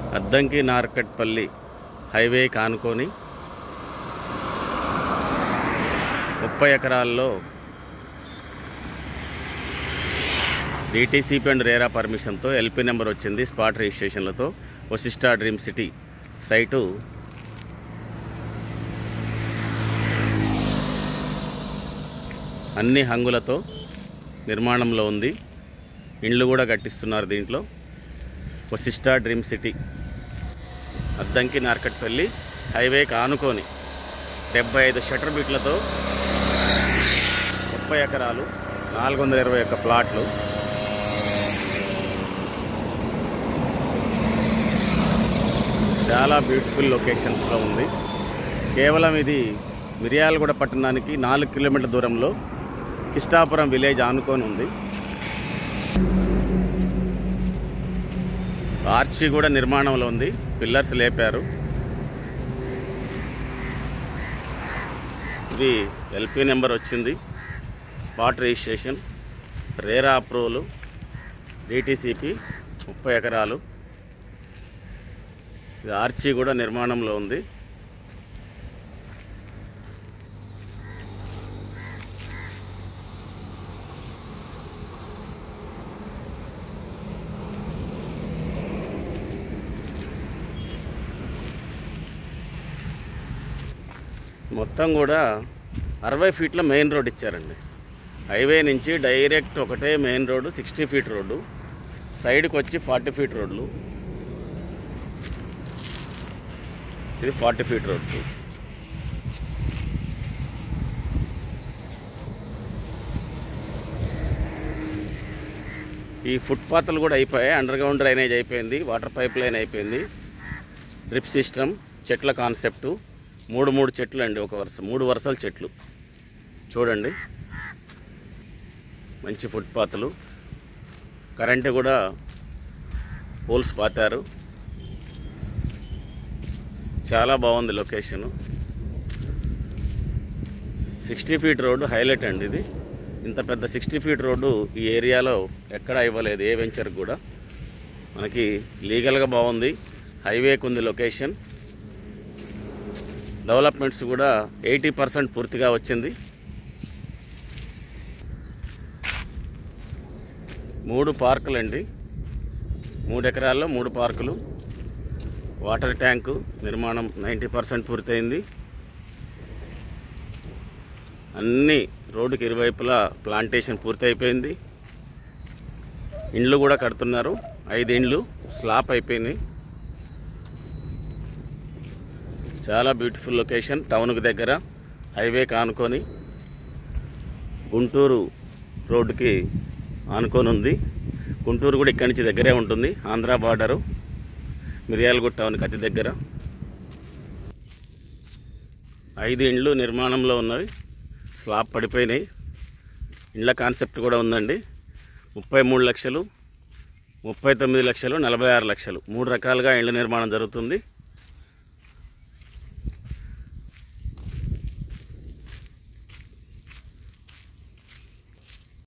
Addanki Narketpally highway కానుకొని 30 ఎకరాల్లో DTCP and RERA పర్మిషన్తో LP number వచ్చింది. స్పాట్ రిజిస్ట్రేషన్లతో వశిష్ఠ డ్రీమ్ సిటీ సైటు అన్ని హంగులతో నిర్మాణంలో ఉంది. ఇండ్లు కూడా కట్టిస్తున్నారు దీంట్లో. Vasishta dream city Addanki Narketpally highway కానుకొని 75 షట్టర్ బిట్లతో 30 ఎకరాలు 421 ప్లాట్లు. చాలా బ్యూటిఫుల్ లొకేషన్స్లో ఉంది. కేవలం ఇది మిర్యాలగూడ పట్టణానికి 4 కిలోమీటర్ల దూరంలో కిష్టాపురం విలేజ్ ఆనుకొని ఉంది. ఆర్చి కూడా నిర్మాణంలో ఉంది. పిల్లర్స్ లేపారు. ఇది LP నెంబర్ వచ్చింది. Spot registration, RERA approval, DTCP 30 ఎకరాలు. ఇది ఆర్చి కూడా నిర్మాణంలో ఉంది. మొత్తం కూడా 60 ఫీట్ల మెయిన్ రోడ్ ఇచ్చారండి. హైవే నుంచి డైరెక్ట్ ఒకటే మెయిన్ రోడ్డు, 60 ఫీట్ రోడ్డు. సైడ్కి వచ్చి 40 ఫీట్ రోడ్లు. ఇది 40 ఫీట్ రోడ్స్. ఈ ఫుట్పాత్లు కూడా అయిపోయాయి. అండర్గ్రౌండ్ డ్రైనేజ్ అయిపోయింది. వాటర్ పైప్ లైన్ అయిపోయింది. డ్రిప్ సిస్టమ్, చెట్ల కాన్సెప్టు. 3 చెట్లు అండి. ఒక వరుస 3 వరుసల చెట్లు చూడండి. మంచి ఫుట్పాత్లు. కరెంటు కూడా పోల్స్ పాతారు. చాలా బాగుంది లొకేషను. 60 ఫీట్ రోడ్డు హైలైట్ అండి. ఇది ఇంత పెద్ద 60 ఫీట్ రోడ్డు ఈ ఏరియాలో ఎక్కడా ఇవ్వలేదు. ఏ వెంచర్కి కూడా మనకి లీగల్గా బాగుంది. హైవేకి ఉంది లొకేషన్. డెవలప్మెంట్స్ కూడా 80% పూర్తిగా వచ్చింది. 3 పార్కులు అండి. 3 ఎకరాల్లో 3 పార్కులు. వాటర్ ట్యాంకు నిర్మాణం 90% పూర్తయింది. అన్నీ రోడ్డుకి ఇరువైపులా ప్లాంటేషన్ పూర్తి అయిపోయింది. ఇండ్లు కూడా కడుతున్నారు. 5 ఇండ్లు స్లాప్ అయిపోయినాయి. చాలా బ్యూటిఫుల్ లొకేషన్. టౌన్కి దగ్గర, హైవే ఆనుకొని, గుంటూరు రోడ్డుకి ఆనుకొని ఉంది. గుంటూరు కూడా ఇక్కడి నుంచి దగ్గరే ఉంటుంది. ఆంధ్ర బార్డరు, మిర్యాలగూడ టౌన్కి అతి దగ్గర. 5 ఇండ్లు నిర్మాణంలో ఉన్నవి. స్లాబ్ పడిపోయినాయి. ఇండ్ల కాన్సెప్ట్ కూడా ఉందండి. 33 లక్షలు, 39 లక్షలు, 46 లక్షలు 3 రకాలుగా ఇండ్ల నిర్మాణం జరుగుతుంది.